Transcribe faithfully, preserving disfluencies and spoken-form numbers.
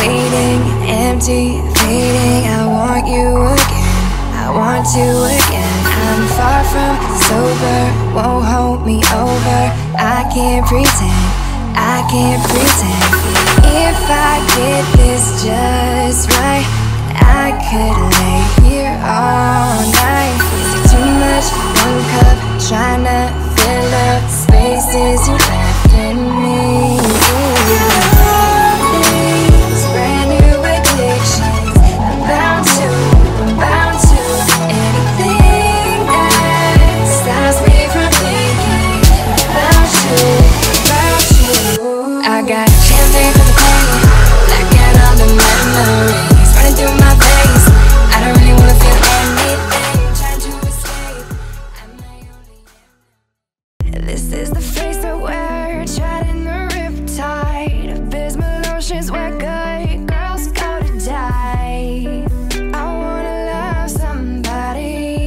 waiting, empty, fading. I want you again, I want you again. I'm far from sober, won't hold me over. I can't pretend, I can't pretend. If I get this just right, I could lay here all night. Is it too much? One cup, tryna fill up spaces you left in me. These brand new addictions, I'm bound to, I'm bound to anything that stops me from thinking about you, about you. I got champagne for the party, blacking all the memories running through my veins. I don't really wanna feel anything, trying to escape. I'm my only. This is the face that we're trying